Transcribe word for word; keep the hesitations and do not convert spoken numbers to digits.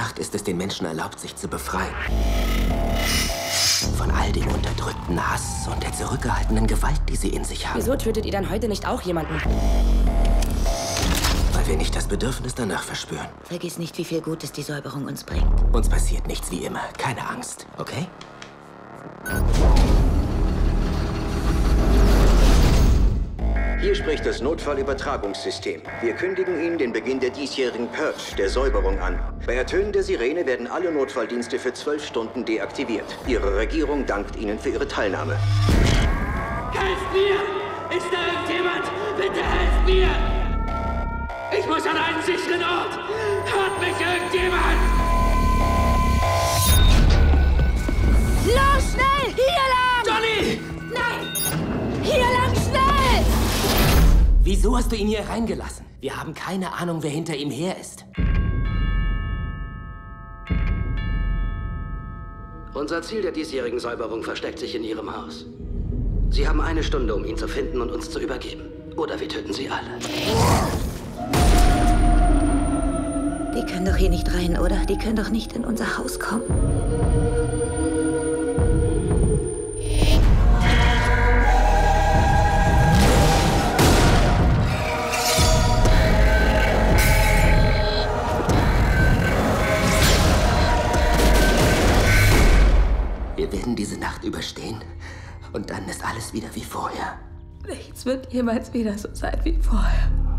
Nacht ist es den Menschen erlaubt, sich zu befreien. Von all dem unterdrückten Hass und der zurückgehaltenen Gewalt, die sie in sich haben. Wieso tötet ihr dann heute nicht auch jemanden? Weil wir nicht das Bedürfnis danach verspüren. Vergiss nicht, wie viel Gutes die Säuberung uns bringt. Uns passiert nichts wie immer. Keine Angst, okay? Hier spricht das Notfallübertragungssystem. Wir kündigen Ihnen den Beginn der diesjährigen Purge, der Säuberung, an. Bei Ertönen der Sirene werden alle Notfalldienste für zwölf Stunden deaktiviert. Ihre Regierung dankt Ihnen für Ihre Teilnahme. Helft mir! Ist da irgendjemand? Bitte helft mir! Ich muss an einen sicheren Ort! Hört mich irgendjemand! Los, schnell! Hier lang! Johnny! Nein! Hier lang, schnell! Wieso hast du ihn hier reingelassen? Wir haben keine Ahnung, wer hinter ihm her ist. Unser Ziel der diesjährigen Säuberung versteckt sich in Ihrem Haus. Sie haben eine Stunde, um ihn zu finden und uns zu übergeben. Oder wir töten Sie alle. Die können doch hier nicht rein, oder? Die können doch nicht in unser Haus kommen. Wir werden diese Nacht überstehen und dann ist alles wieder wie vorher. Nichts wird jemals wieder so sein wie vorher.